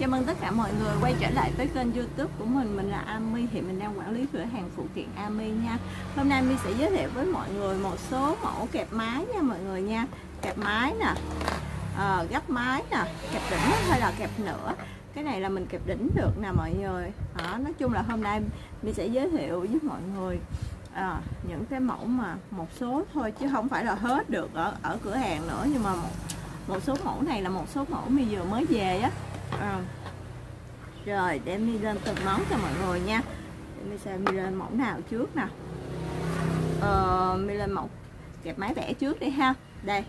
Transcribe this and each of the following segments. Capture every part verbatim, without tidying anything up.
Chào mừng tất cả mọi người quay trở lại với kênh YouTube của mình. Mình là Ami, hiện mình đang quản lý cửa hàng phụ kiện Ami nha. Hôm nay Mi sẽ giới thiệu với mọi người một số mẫu kẹp mái nha mọi người nha. Kẹp mái nè, à, gấp mái nè, kẹp đỉnh hay là kẹp nửa. Cái này là mình kẹp đỉnh được nè mọi người. Đó, nói chung là hôm nay Mi sẽ giới thiệu với mọi người à, những cái mẫu mà một số thôi chứ không phải là hết được ở ở cửa hàng nữa, nhưng mà một, một số mẫu này là một số mẫu Mi vừa mới về á. À, rồi để Mi lên từng món cho mọi người nha. Để Mi xem Mi lên mẫu nào trước nè. ờ, Mi lên mẫu kẹp máy vẽ trước đi ha. Đây,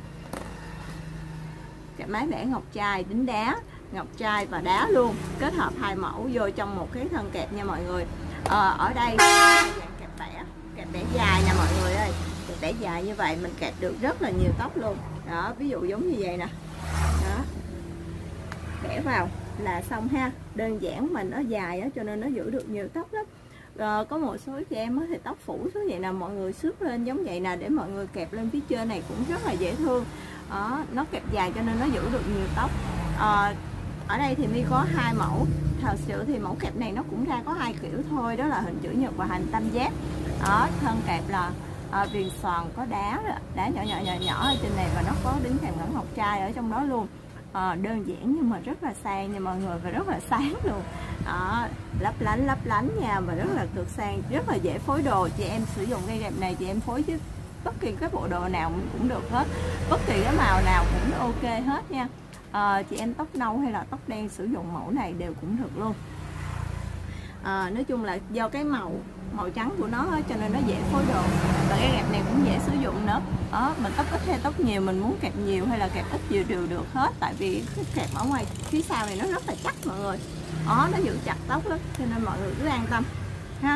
kẹp máy vẽ ngọc trai đính đá, ngọc trai và đá luôn, kết hợp hai mẫu vô trong một cái thân kẹp nha mọi người. ờ, Ở đây là dạng kẹp vẽ, kẹp vẽ dài nha mọi người ơi. Kẹp vẽ dài như vậy mình kẹp được rất là nhiều tóc luôn. Đó, ví dụ giống như vậy nè. Đó, vẽ vào là xong ha. Đơn giản, mình nó dài á cho nên nó giữ được nhiều tóc lắm. Rồi, có một số chị em thì tóc phủ xuống vậy nè, mọi người xước lên giống vậy nè để mọi người kẹp lên phía trên này cũng rất là dễ thương. Đó, nó kẹp dài cho nên nó giữ được nhiều tóc. à, Ở đây thì Mi có hai mẫu. Thật sự thì mẫu kẹp này nó cũng ra có hai kiểu thôi, đó là hình chữ nhật và hình tam giác. Đó, thân kẹp là à, viền xoàn có đá đá nhỏ nhỏ nhỏ nhỏ ở trên này, và nó có đính kèm ngắn ngọc trai ở trong đó luôn. À, đơn giản nhưng mà rất là sang nha mọi người, và rất là sáng luôn. Đó, lấp lánh lấp lánh nha, và rất là cực sang, rất là dễ phối đồ. Chị em sử dụng cây kẹp này chị em phối chứ bất kỳ cái bộ đồ nào cũng được hết, bất kỳ cái màu nào cũng ok hết nha. À, chị em tóc nâu hay là tóc đen sử dụng mẫu này đều cũng được luôn. À, nói chung là do cái màu màu trắng của nó cho nên nó dễ phối đồ, và cái kẹp này cũng dễ sử dụng nữa. Đó, mình tóc ít hay tóc nhiều, mình muốn kẹp nhiều hay là kẹp ít đều đều được hết, tại vì cái kẹp ở ngoài phía sau này nó rất là chắc mọi người. Đó, nó giữ chặt tóc lắm, cho nên mọi người cứ an tâm ha.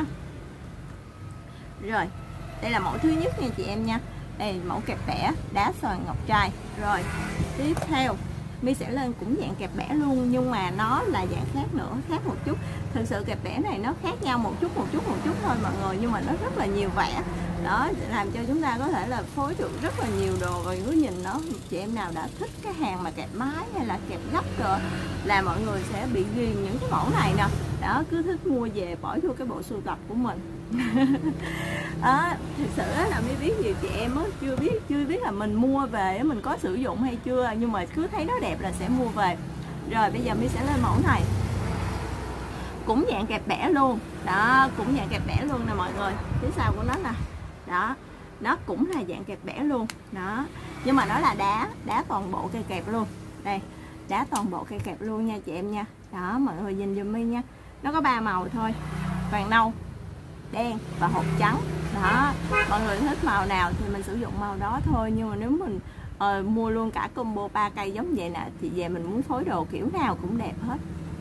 Rồi, đây là mẫu thứ nhất nha chị em nha. Đây là mẫu kẹp vẽ đá xoàn ngọc trai. Rồi, tiếp theo Mi sẽ lên cũng dạng kẹp vẽ luôn, nhưng mà nó là dạng khác nữa, khác một chút. Thực sự kẹp vẽ này nó khác nhau một chút một chút một chút thôi mọi người, nhưng mà nó rất là nhiều vẽ. Đó, làm cho chúng ta có thể là phối được rất là nhiều đồ. Và cứ nhìn nó, chị em nào đã thích cái hàng mà kẹp mái hay là kẹp gấp rồi là mọi người sẽ bị ghiền những cái mẫu này nè. Đó, cứ thích mua về bỏ vô cái bộ sưu tập của mình. Đó, thực sự là mới biết nhiều chị em á chưa biết chưa biết là mình mua về mình có sử dụng hay chưa, nhưng mà cứ thấy nó đẹp là sẽ mua về. Rồi bây giờ Mi sẽ lên mẫu này, cũng dạng kẹp vẽ luôn. Đó, cũng dạng kẹp vẽ luôn nè mọi người, phía sau của nó nè. Đó, nó cũng là dạng kẹp vẽ luôn. Đó, nhưng mà nó là đá đá toàn bộ cây kẹp luôn. Đây, đá toàn bộ cây kẹp luôn nha chị em nha. Đó, mọi người nhìn giùm Mi nha. Nó có ba màu thôi, vàng nâu, đen và hột trắng. Đó, mọi người thích màu nào thì mình sử dụng màu đó thôi, nhưng mà nếu mình uh, mua luôn cả combo ba cây giống vậy nè thì về mình muốn phối đồ kiểu nào cũng đẹp hết.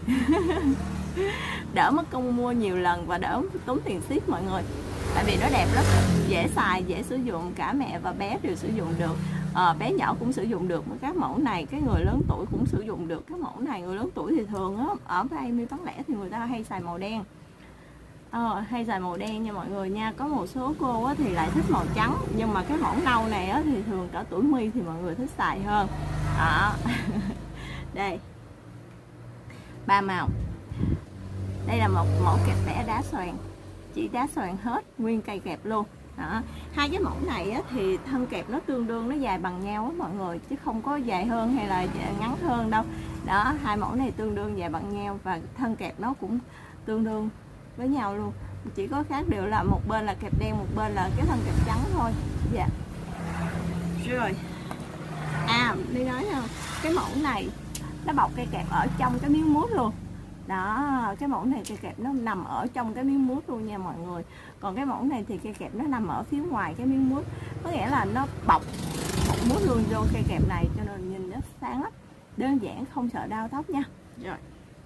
Đỡ mất công mua nhiều lần và đỡ tốn tiền ship mọi người, tại vì nó đẹp lắm, dễ xài, dễ sử dụng, cả mẹ và bé đều sử dụng được. À, bé nhỏ cũng sử dụng được các mẫu này, cái người lớn tuổi cũng sử dụng được các mẫu này. Người lớn tuổi thì thường á, ở đây Mi bán lẻ thì người ta hay xài màu đen. Ờ, hay xài màu đen nha mọi người nha. Có một số cô á, thì lại thích màu trắng, nhưng mà cái mẫu nâu này á, thì thường cả tuổi Mi thì mọi người thích xài hơn. Đó. Đây, ba màu. Đây là một mẫu kẹp vẽ đá xoàn, chỉ đá xoàn hết nguyên cây kẹp luôn. Đó. Hai cái mẫu này á, thì thân kẹp nó tương đương, nó dài bằng nhau á mọi người, chứ không có dài hơn hay là ngắn hơn đâu. Đó, hai mẫu này tương đương dài bằng nhau, và thân kẹp nó cũng tương đương với nhau luôn, chỉ có khác điều là một bên là kẹp đen, một bên là cái thân kẹp trắng thôi. Dạ. Rồi, à đi nói không, cái mẫu này nó bọc cây kẹp ở trong cái miếng mút luôn. Đó, cái mẫu này cây kẹp nó nằm ở trong cái miếng mút luôn nha mọi người. Còn cái mẫu này thì cây kẹp nó nằm ở phía ngoài cái miếng mút, có nghĩa là nó bọc một mút luôn vô cây kẹp này, cho nên nhìn nó sáng lắm, đơn giản, không sợ đau tóc nha. Rồi,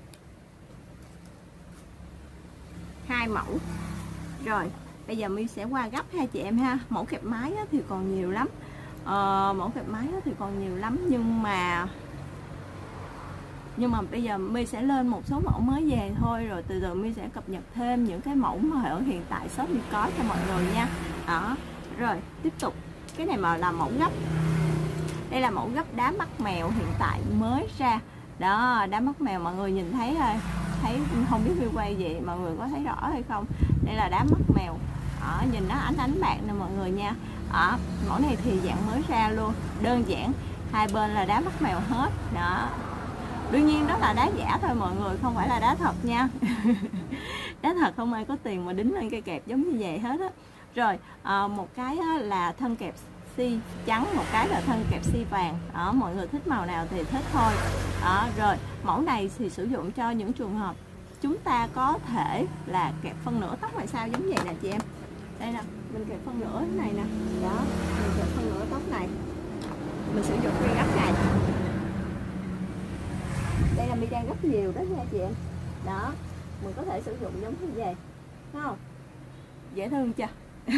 hai mẫu. Rồi bây giờ Mi sẽ qua gấp hai chị em ha. Mẫu kẹp mái thì còn nhiều lắm, ờ, mẫu kẹp mái thì còn nhiều lắm nhưng mà nhưng mà bây giờ Mi sẽ lên một số mẫu mới về thôi, rồi từ từ Mi sẽ cập nhật thêm những cái mẫu mà ở hiện tại shop Mi có cho mọi người nha. Đó, rồi tiếp tục, cái này mà là mẫu gấp. Đây là mẫu gấp đá mắt mèo hiện tại mới ra. Đó, đá mắt mèo mọi người nhìn thấy thôi, thấy không biết view quay gì mọi người có thấy rõ hay không. Đây là đá mắt mèo. Đó, nhìn nó ánh ánh bạc nè mọi người nha. Đó, mẫu này thì dạng mới ra luôn, đơn giản, hai bên là đá mắt mèo hết. Đó, đương nhiên đó là đá giả thôi mọi người, không phải là đá thật nha. Đá thật không ai có tiền mà đính lên cây kẹp giống như vậy hết á. Rồi à, một cái là thân kẹp xi trắng, một cái là thân kẹp xi vàng. Đó, mọi người thích màu nào thì thích thôi. Đó, rồi mẫu này thì sử dụng cho những trường hợp chúng ta có thể là kẹp phân nửa tóc hay sao giống vậy nè chị em. Đây nè, mình kẹp phân nửa thế này nè. Đó, mình kẹp phân nửa tóc này, mình sử dụng cái gấp này. Đây là mi đang rất nhiều đó nha chị em. Đó, mình có thể sử dụng giống như vậy, thấy không? Dễ thương chưa?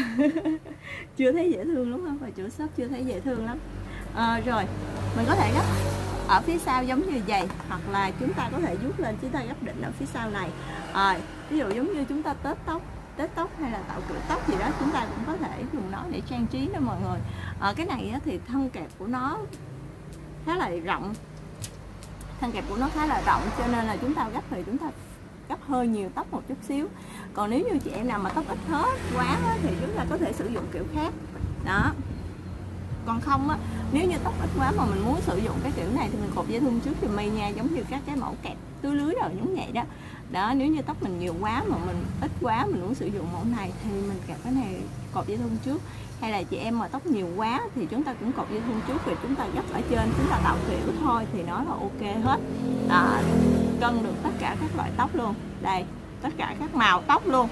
Chưa thấy dễ thương lắm không? Và chủ shop chưa thấy dễ thương lắm. À, rồi mình có thể gấp ở phía sau giống như vậy, hoặc là chúng ta có thể vuốt lên, chúng ta gấp định ở phía sau này. À, ví dụ giống như chúng ta tết tóc, tết tóc hay là tạo kiểu tóc gì đó, chúng ta cũng có thể dùng nó để trang trí đó mọi người. À, cái này thì thân kẹp của nó khá là rộng, thân kẹp của nó khá là rộng cho nên là chúng ta gấp thì chúng ta gấp hơi nhiều tóc một chút xíu. Còn nếu như chị em nào mà tóc ít hết quá thì chúng ta có thể sử dụng kiểu khác. Đó, còn không á, nếu như tóc ít quá mà mình muốn sử dụng cái kiểu này thì mình cột dây thun trước cho mi nha, giống như các cái mẫu kẹp túi lưới rồi giống vậy đó. Đó, nếu như tóc mình nhiều quá mà mình ít quá mình muốn sử dụng mẫu này thì mình kẹp cái này cột dây thun trước. Hay là chị em mà tóc nhiều quá thì chúng ta cũng cột dây thun trước rồi chúng ta gấp ở trên, chúng ta tạo kiểu thôi thì nó là ok hết. Đó, cân được tất cả các loại tóc luôn. Đây, tất cả các màu tóc luôn,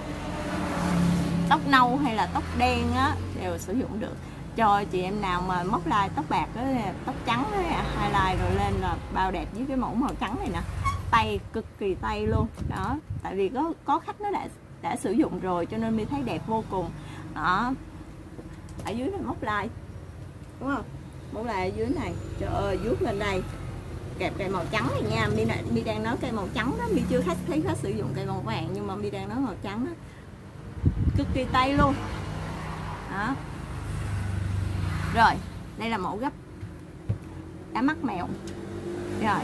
tóc nâu hay là tóc đen á đều sử dụng được. Cho chị em nào mà móc line tóc bạc đó, tóc trắng đó, highlight rồi lên là bao đẹp với cái mẫu màu trắng này nè. Tay cực kỳ tay luôn. Đó, tại vì có có khách nó đã đã sử dụng rồi cho nên mi thấy đẹp vô cùng. Đó, ở dưới này móc line đúng không, móc line ở dưới này, trời ơi vuốt lên đây kẹp cây màu trắng này nha. Mi này mi đang nói cây màu trắng đó, mi chưa khách thấy khách sử dụng cây màu vàng nhưng mà mi đang nói màu trắng đó, cực kỳ tay luôn. Đó, rồi đây là mẫu gấp đá mắt mèo. Rồi,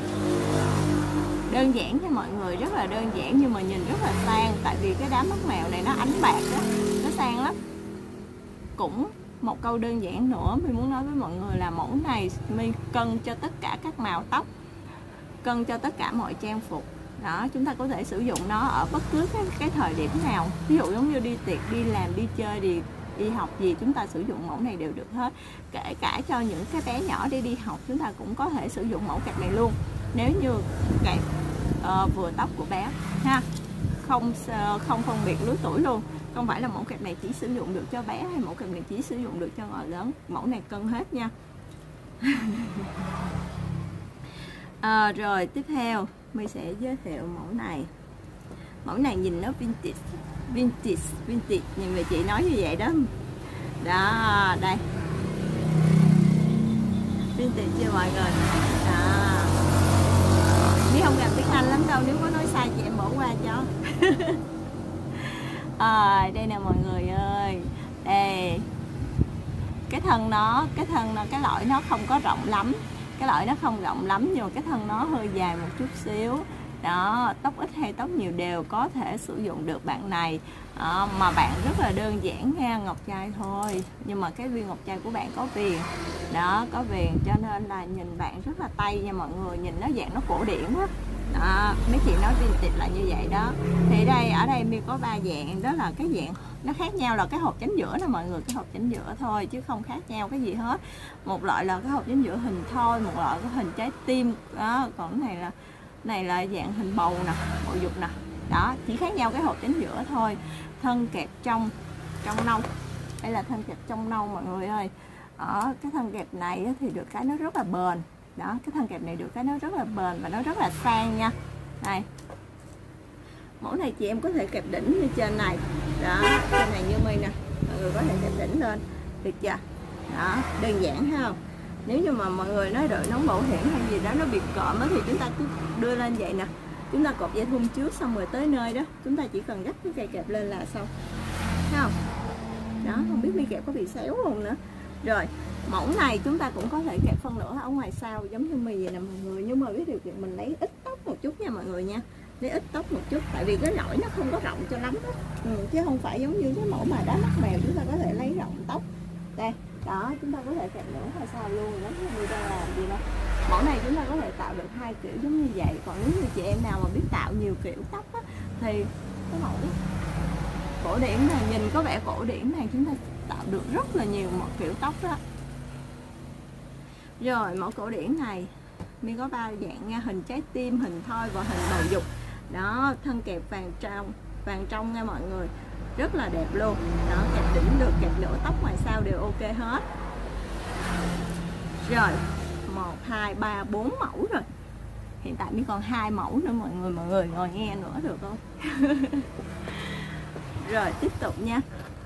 đơn giản cho mọi người, rất là đơn giản nhưng mà nhìn rất là sang, tại vì cái đá mắt mèo này nó ánh bạc đó, nó sang lắm. Cũng một câu đơn giản nữa mình muốn nói với mọi người là mẫu này mi cân cho tất cả các màu tóc, cân cho tất cả mọi trang phục. Đó, chúng ta có thể sử dụng nó ở bất cứ cái, cái thời điểm nào, ví dụ giống như đi tiệc, đi làm, đi chơi, đi đi học gì chúng ta sử dụng mẫu này đều được hết. Kể cả cho những cái bé nhỏ đi đi học chúng ta cũng có thể sử dụng mẫu kẹp này luôn, nếu như kẹp uh, vừa tóc của bé ha, không không phân biệt lứa tuổi luôn. Không phải là mẫu kẹp này chỉ sử dụng được cho bé hay mẫu kẹp này chỉ sử dụng được cho người lớn, mẫu này cân hết nha. À, rồi tiếp theo mình sẽ giới thiệu mẫu này. Mẫu này nhìn nó vintage, vintage, vintage, nhìn về chị nói như vậy đó. Đó, đây vintage chưa mọi người. Đó, nếu không gặp tiếng Anh lắm đâu, nếu có nói sai chị em bỏ qua cho. À, đây nè mọi người ơi, đây cái thân nó, cái thân nó, cái lõi nó không có rộng lắm, cái lõi nó không rộng lắm nhưng mà cái thân nó hơi dài một chút xíu. Đó, tóc ít hay tóc nhiều đều có thể sử dụng được bạn này. Đó, mà bạn rất là đơn giản nha, ngọc trai thôi nhưng mà cái viên ngọc trai của bạn có viền. Đó, có viền cho nên là nhìn bạn rất là tay nha mọi người, nhìn nó dạng nó cổ điển quá. Đó, mấy chị nói vintage là như vậy đó. Thì đây, ở đây mi có ba dạng, đó là cái dạng nó khác nhau là cái hộp chánh giữa nè mọi người, cái hộp chánh giữa thôi chứ không khác nhau cái gì hết. Một loại là cái hộp chánh giữa hình thoi, một loại có hình trái tim đó, còn cái này là này là dạng hình bầu nè, bầu dục nè. Đó, chỉ khác nhau cái hộp chánh giữa thôi. Thân kẹp trong trong nâu, đây là thân kẹp trong nâu mọi người ơi. Ở cái thân kẹp này thì được cái nó rất là bền. Đó, cái thân kẹp này được cái nó rất là bền và nó rất là sang nha. Đây, mẫu này chị em có thể kẹp đỉnh như trên này. Đó, trên này như mi nè, mọi người có thể kẹp đỉnh lên, được chưa? Đó, đơn giản ha không? Nếu như mà mọi người nói đội nón bảo hiểm hay gì đó nó bị cộm thì chúng ta cứ đưa lên vậy nè, chúng ta cột dây thun trước xong rồi tới nơi đó chúng ta chỉ cần gấp cái cây kẹp lên là xong, thấy không? Đó, không biết mi kẹp có bị xéo không nữa. Rồi Mẫu này chúng ta cũng có thể kẹp phân nửa ở ngoài sau giống như mì vậy nè mọi người, nhưng mà biết điều kiện mình lấy ít tóc một chút nha mọi người nha, lấy ít tóc một chút tại vì cái lõi nó không có rộng cho lắm đó. Ừ, chứ không phải giống như cái mẫu mà đá mắt mèo chúng ta có thể lấy rộng tóc. Đây đó, chúng ta có thể kẹp nửa ngoài sau luôn, giống như mình đang làm gì đâu. Mẫu này chúng ta có thể tạo được hai kiểu giống như vậy. Còn nếu như chị em nào mà biết tạo nhiều kiểu tóc á, thì cái mẫu cổ điển này nhìn có vẻ cổ điển này chúng ta tạo được rất là nhiều một kiểu tóc đó. Rồi mẫu cổ điển này mi có ba dạng nha, hình trái tim, hình thoi và hình bầu dục. Đó, thân kẹp vàng trong, vàng trong nha mọi người, rất là đẹp luôn. Đó, kẹp đỉnh được, kẹp nửa tóc ngoài sau đều ok hết. Rồi một hai ba bốn mẫu rồi, hiện tại mi còn hai mẫu nữa mọi người, mọi người ngồi nghe nữa được không? Rồi tiếp tục nha,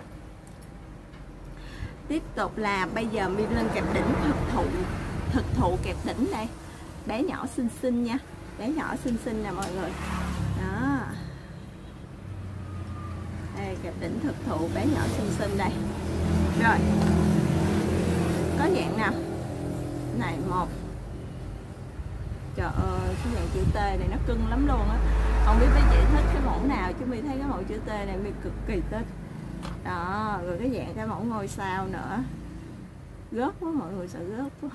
tiếp tục là bây giờ mi lên kẹp đỉnh thực thụ, thực thụ kẹp đỉnh đây, bé nhỏ xinh xinh nha, bé nhỏ xinh xinh nè mọi người. Đó, đây kẹp đỉnh thực thụ bé nhỏ xinh xinh đây. Rồi có dạng nào này, một, trời ơi cái dạng chữ T này nó cưng lắm luôn á, không biết mấy chị thích cái mẫu nào chứ mi thấy cái mẫu chữ T này mi cực kỳ thích. Đó, rồi cái dạng cái mẫu ngôi sao nữa, gớt quá mọi người, sợ gớt quá.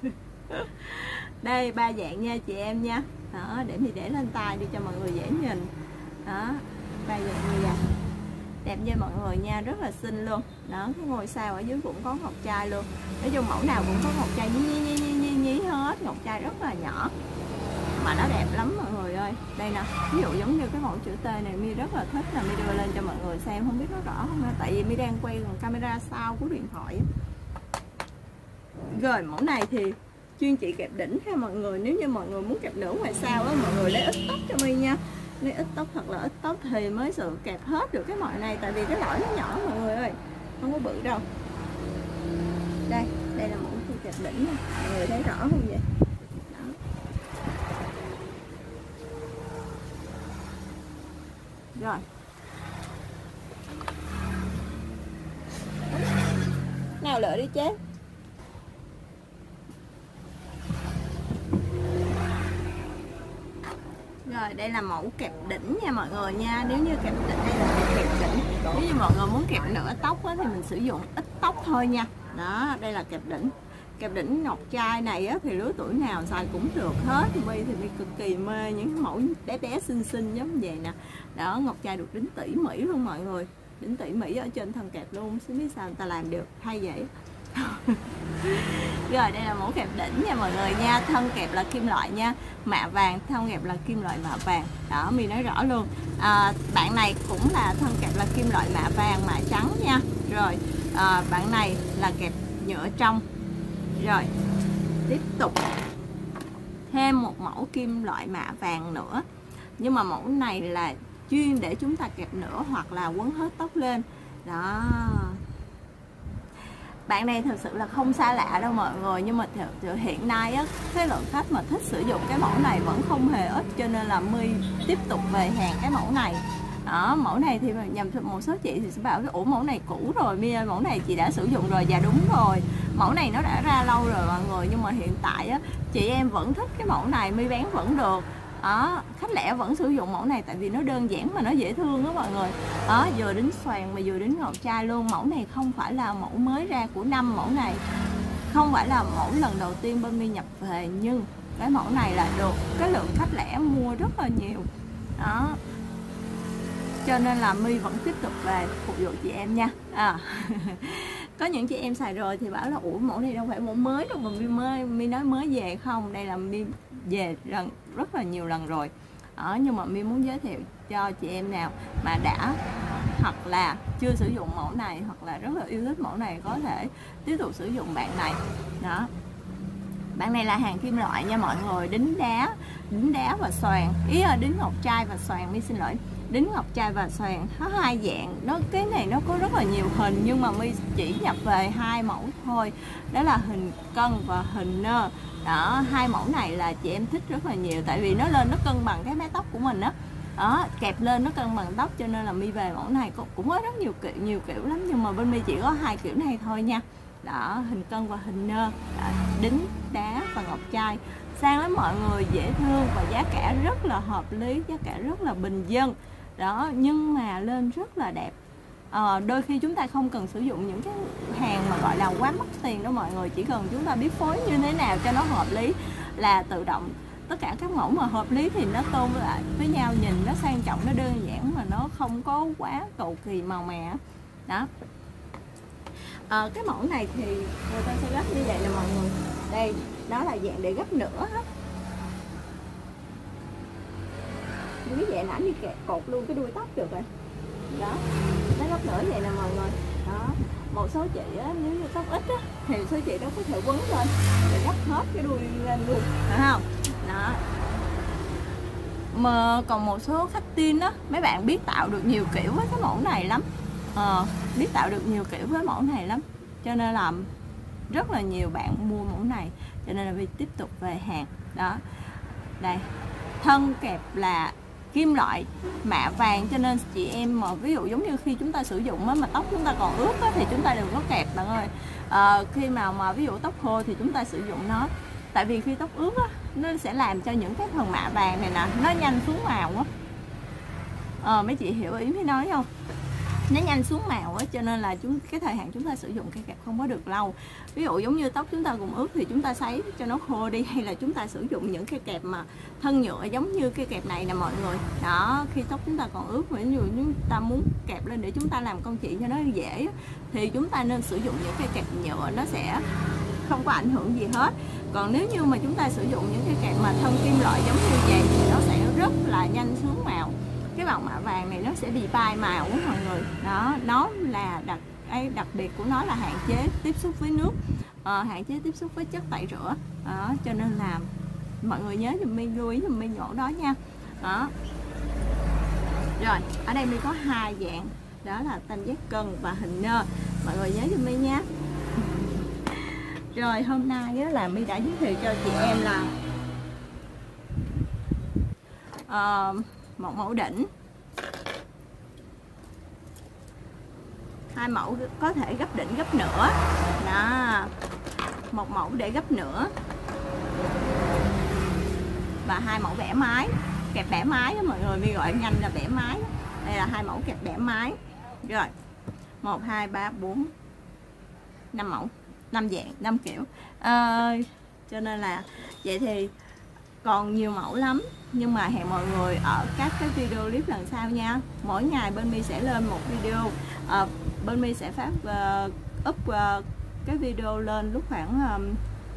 Đây ba dạng nha chị em nha. Đó, để mình để lên tay đi cho mọi người dễ nhìn. Đó, ba dạng như vậy, đẹp nha mọi người nha, rất là xinh luôn. Đó, cái ngôi sao ở dưới cũng có ngọc trai luôn. Nói chung mẫu nào cũng có ngọc trai nhí nhí nhí nhí, nhí, nhí hết, ngọc trai rất là nhỏ mà nó đẹp lắm mọi người ơi. Đây nè, ví dụ giống như cái mẫu chữ T này mi rất là thích, là mi đưa lên cho mọi người xem, không biết nó rõ không, tại vì mi đang quay bằng camera sau của điện thoại. Rồi mẫu này thì chuyên chị kẹp đỉnh ha mọi người, nếu như mọi người muốn kẹp nửa ngoài sau á, mọi người lấy ít tóc cho mi nha, lấy ít tóc thật là ít tóc thì mới sự kẹp hết được cái mẫu này, tại vì cái lõi nó nhỏ mọi người ơi, không có bự đâu. Đây, đây là mẫu tôi kẹp đỉnh nha, mọi người thấy rõ không vậy? Đó. Rồi nào lựa đi chế. Rồi đây là mẫu kẹp đỉnh nha mọi người nha. Nếu như kẹp đỉnh, đây là mẫu kẹp đỉnh. Nếu như mọi người muốn kẹp nửa tóc á, thì mình sử dụng ít tóc thôi nha. Đó, đây là kẹp đỉnh. Kẹp đỉnh ngọc trai này á, thì lứa tuổi nào xài cũng được hết. Mi thì mi cực kỳ mê những mẫu bé bé xinh xinh giống vậy nè. Đó, ngọc trai được đính tỉ mỉ luôn mọi người. Đính tỉ mỉ ở trên thân kẹp luôn. Không biết sao người ta làm được hay vậy. Rồi đây là mẫu kẹp đỉnh nha mọi người nha. Thân kẹp là kim loại nha, mạ vàng, thân kẹp là kim loại mạ vàng. Đó, mình nói rõ luôn. à, Bạn này cũng là thân kẹp là kim loại mạ vàng, mạ trắng nha. Rồi à, bạn này là kẹp nhựa trong. Rồi tiếp tục thêm một mẫu kim loại mạ vàng nữa, nhưng mà mẫu này là chuyên để chúng ta kẹp nửa hoặc là quấn hết tóc lên. Đó, bạn này thật sự là không xa lạ đâu mọi người, nhưng mà hiện nay á, cái lượng khách mà thích sử dụng cái mẫu này vẫn không hề ít, cho nên là My tiếp tục về hàng cái mẫu này. Đó, mẫu này thì nhầm một số chị thì sẽ bảo ủa mẫu này cũ rồi My ơi, mẫu này chị đã sử dụng rồi. Dạ đúng rồi, mẫu này nó đã ra lâu rồi mọi người, nhưng mà hiện tại á, chị em vẫn thích cái mẫu này, My bán vẫn được. Đó, khách lẻ vẫn sử dụng mẫu này tại vì nó đơn giản mà nó dễ thương đó mọi người. Đó, vừa đính xoàn mà vừa đính ngọc trai luôn. Mẫu này không phải là mẫu mới ra của năm, mẫu này không phải là mẫu lần đầu tiên bên My nhập về, nhưng cái mẫu này là được cái lượng khách lẻ mua rất là nhiều. Đó, cho nên là My vẫn tiếp tục về phục vụ chị em nha. À. Có những chị em xài rồi thì bảo là ủa mẫu này đâu phải mẫu mới đâu mà My mới My nói mới về không. Đây là My về lần rất là nhiều lần rồi. Đó, nhưng mà My muốn giới thiệu cho chị em nào mà đã hoặc là chưa sử dụng mẫu này hoặc là rất là yêu thích mẫu này có thể tiếp tục sử dụng bạn này. Đó, bạn này là hàng kim loại nha mọi người, đính đá, đính đá và xoàn, ý là đính ngọc trai và xoàn, My xin lỗi, đính ngọc trai và xoàn, có hai dạng. Nó cái này nó có rất là nhiều hình nhưng mà My chỉ nhập về hai mẫu thôi, đó là hình cân và hình nơ. Đó, hai mẫu này là chị em thích rất là nhiều, tại vì nó lên nó cân bằng cái mái tóc của mình á. Đó, kẹp lên nó cân bằng tóc, cho nên là My về mẫu này cũng có rất nhiều kiểu nhiều kiểu lắm, nhưng mà bên My chỉ có hai kiểu này thôi nha. đó, hình cân và hình nơ, đó, đính, đá và ngọc trai. Sang lắm mọi người, dễ thương và giá cả rất là hợp lý, giá cả rất là bình dân đó, nhưng mà lên rất là đẹp. À, đôi khi chúng ta không cần sử dụng những cái hàng mà gọi là quá mắc tiền đó mọi người, chỉ cần chúng ta biết phối như thế nào cho nó hợp lý là tự động tất cả các mẫu mà hợp lý thì nó tôn lại với nhau, nhìn nó sang trọng, nó đơn giản mà nó không có quá cầu kỳ màu mè đó. À, cái mẫu này thì người ta sẽ gấp như vậy nè mọi người, đây đó là dạng để gấp nửa hết, như vậy nãy như kẹt cột luôn cái đuôi tóc được rồi đó, nó gấp nửa vậy nè mọi người đó. Một số chị á, nếu như tóc ít á, thì số chị đó có thể quấn lên để gấp hết cái đuôi lên luôn, phải không đó. Mà còn một số khách tin á, mấy bạn biết tạo được nhiều kiểu với cái mẫu này lắm, à, biết tạo được nhiều kiểu với mẫu này lắm, cho nên là rất là nhiều bạn mua mẫu này, cho nên là Vi tiếp tục về hàng đó. Đây, thân kẹp là kim loại mạ vàng, cho nên chị em mà ví dụ giống như khi chúng ta sử dụng á, mà tóc chúng ta còn ướt á, thì chúng ta đừng có kẹp bạn ơi. À, khi mà mà ví dụ tóc khô thì chúng ta sử dụng nó, tại vì khi tóc ướt á, nó sẽ làm cho những cái phần mạ vàng này nè nó nhanh xuống màu á. À, mấy chị hiểu ý mới nói không? Nó nhanh xuống màu á, cho nên là chúng cái thời hạn chúng ta sử dụng cây kẹp không có được lâu. Ví dụ giống như tóc chúng ta cũng ướt thì chúng ta sấy cho nó khô đi, hay là chúng ta sử dụng những cây kẹp mà thân nhựa giống như cây kẹp này nè mọi người đó. Khi tóc chúng ta còn ướt, ví dụ chúng ta muốn kẹp lên để chúng ta làm công chuyện cho nó dễ thì chúng ta nên sử dụng những cây kẹp nhựa, nó sẽ không có ảnh hưởng gì hết. Còn nếu như mà chúng ta sử dụng những cây kẹp mà thân kim loại giống như vậy thì nó sẽ rất là nhanh xuống màu. Cái màu mạ vàng này nó sẽ bị bay màu của mọi người đó. Nó là đặc ấy, đặc biệt của nó là hạn chế tiếp xúc với nước, à, hạn chế tiếp xúc với chất tẩy rửa đó, cho nên là mọi người nhớ giùm mình, lưu ý giùm mình chỗ đó nha đó. Rồi ở đây mình có hai dạng, đó là tam giác cân và hình nơ, mọi người nhớ giùm mình nha. Rồi hôm nay á, là My đã giới thiệu cho chị em là uh, một mẫu đỉnh, hai mẫu có thể gấp đỉnh gấp nửa đó, một mẫu để gấp nửa và hai mẫu bẻ mái, kẹp bẻ mái đó mọi người, My gọi nhanh là bẻ mái. Đây là hai mẫu kẹp bẻ mái. Rồi một hai ba bốn năm mẫu, năm dạng, năm kiểu, à, cho nên là vậy thì còn nhiều mẫu lắm, nhưng mà hẹn mọi người ở các cái video clip lần sau nha. Mỗi ngày bên My sẽ lên một video, à, bên My sẽ phát uh, up uh, cái video lên lúc khoảng um,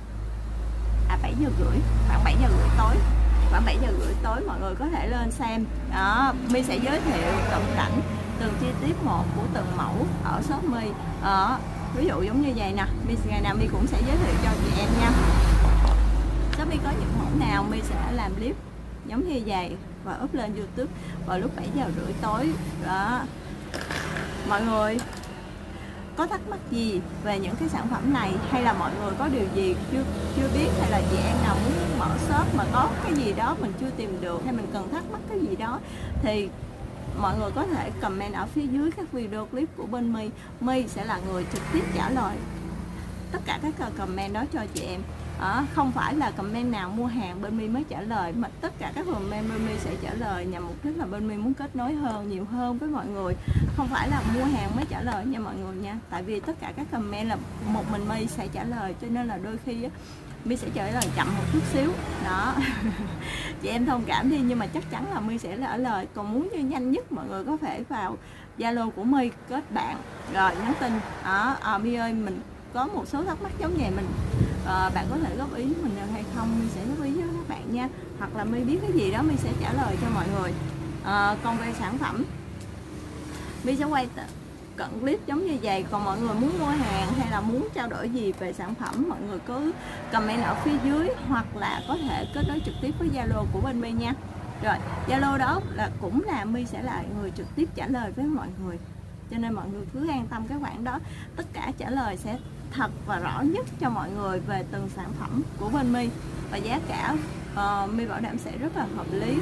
à, bảy giờ rưỡi, khoảng bảy giờ rưỡi tối, khoảng bảy giờ rưỡi tối mọi người có thể lên xem đó. My sẽ giới thiệu từng cảnh, từng chi tiết một của từng mẫu ở shop My đó. Ví dụ giống như vậy nè, My ngày nào My cũng sẽ giới thiệu cho chị em nha. Shop My có những mẫu nào My sẽ làm clip giống như vậy và up lên YouTube vào lúc bảy giờ rưỡi tối đó. Mọi người có thắc mắc gì về những cái sản phẩm này, hay là mọi người có điều gì chưa chưa biết, hay là chị em nào muốn mở shop mà có cái gì đó mình chưa tìm được, hay mình cần thắc mắc cái gì đó, thì mọi người có thể comment ở phía dưới các video clip của bên My. My sẽ là người trực tiếp trả lời tất cả các comment đó cho chị em. À, không phải là comment nào mua hàng bên My mới trả lời, mà tất cả các comment bên My sẽ trả lời, nhằm mục đích là bên My muốn kết nối hơn, nhiều hơn với mọi người, không phải là mua hàng mới trả lời nha mọi người nha. Tại vì tất cả các comment là một mình My sẽ trả lời, cho nên là đôi khi My sẽ trả lời chậm một chút xíu đó. Chị em thông cảm đi, nhưng mà chắc chắn là My sẽ trả lời. Còn muốn như nhanh nhất mọi người có thể vào Zalo của My, kết bạn rồi nhắn tin đó, à, My ơi mình có một số thắc mắc giống vậy, mình à, bạn có thể góp ý mình được hay không, My sẽ góp ý với các bạn nha. Hoặc là My biết cái gì đó My sẽ trả lời cho mọi người. À, còn về sản phẩm My sẽ quay cận clip giống như vậy. Còn mọi người muốn mua hàng hay là muốn trao đổi gì về sản phẩm, mọi người cứ comment ở phía dưới, hoặc là có thể kết nối trực tiếp với Zalo của bên My nha. Rồi Zalo đó là cũng là My sẽ là người trực tiếp trả lời với mọi người, cho nên mọi người cứ an tâm cái khoản đó. Tất cả trả lời sẽ thật và rõ nhất cho mọi người về từng sản phẩm của bên My, và giá cả uh, My bảo đảm sẽ rất là hợp lý.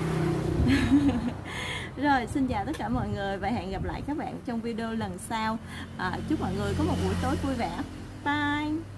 Rồi xin chào tất cả mọi người và hẹn gặp lại các bạn trong video lần sau. À, chúc mọi người có một buổi tối vui vẻ. bye.